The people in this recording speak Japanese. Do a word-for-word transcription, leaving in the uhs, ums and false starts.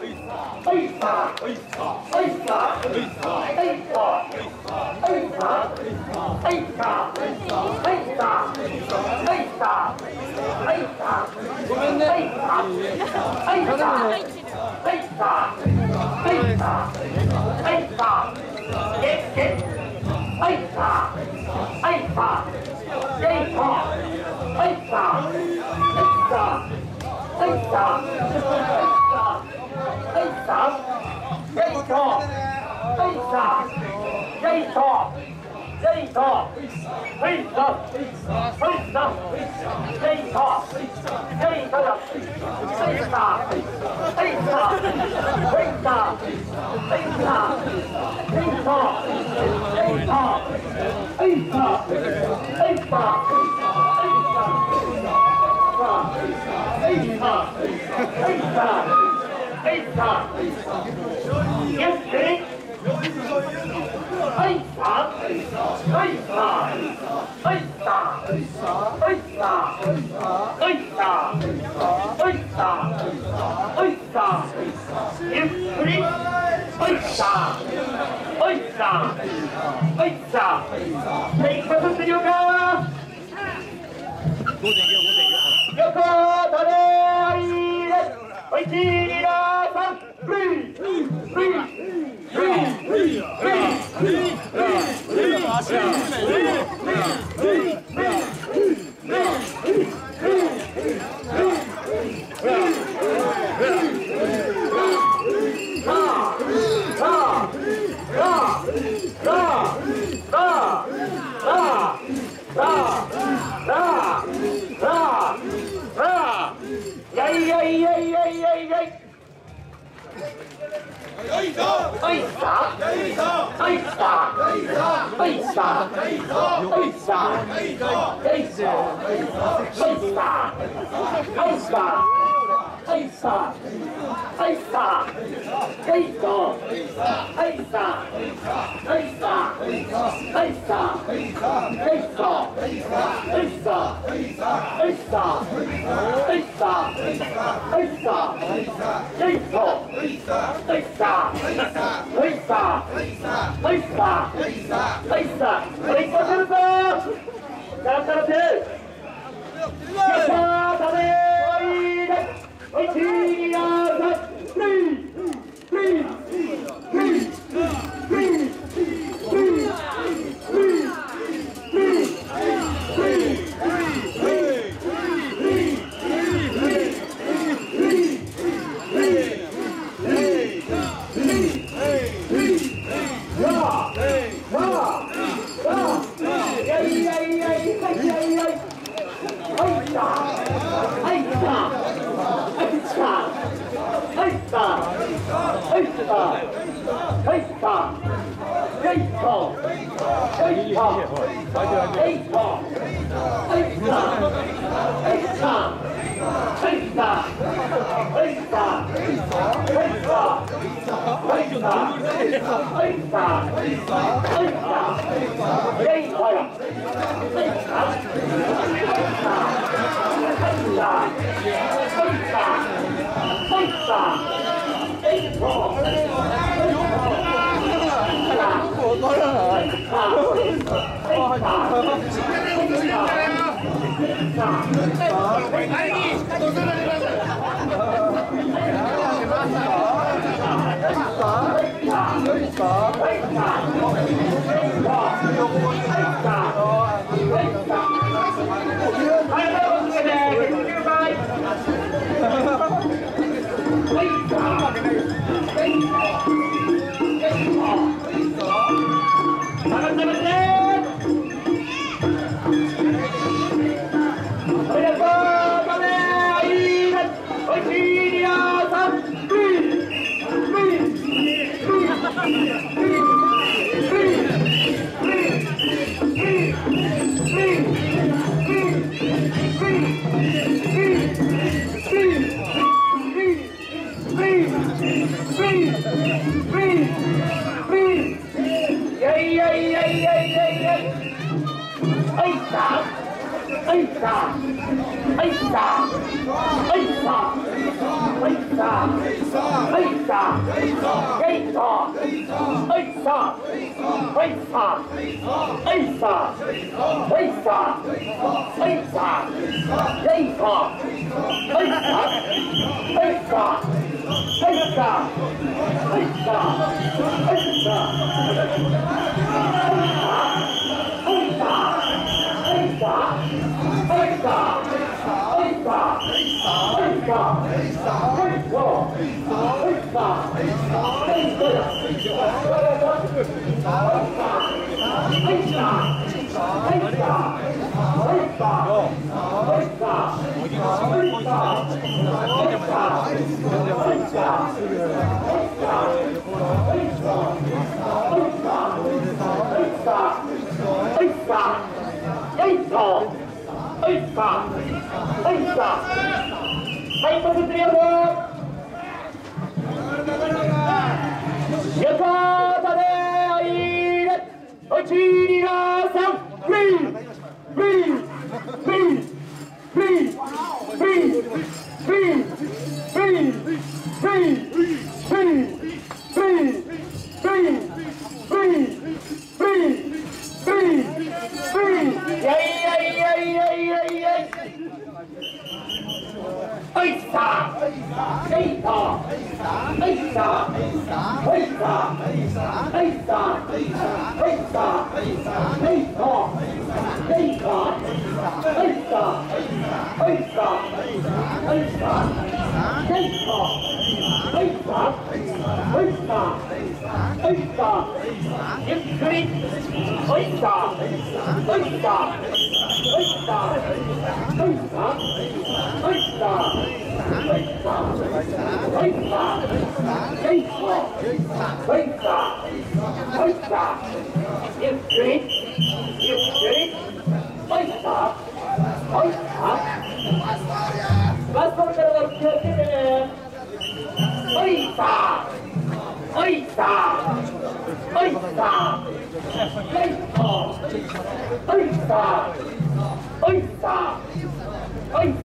ごめんね。 はいさはいさはいさはいさはいさはいさはいさはいさはいさはいさはいさはい、ポジつりよぞ。よかったね、おいで。おいちにがさん、フリー、フリー、フリー、フリー、フリー、フリー、フリー、フリー、フリー、フリー、フリー、フリー、フリー、フリー、フリー、フリー、いやいやいやいやいやいや。はいさはいさはいさはいさはいさはいさはいさはいさはいさはいさはいさはいさはいさはいさゆっくりはいさはいさはいさはいさはいさゆっくりゆっくりはいさはいさバスコンから気をつけてねはいさはいさはいさはいさはいさはいさはい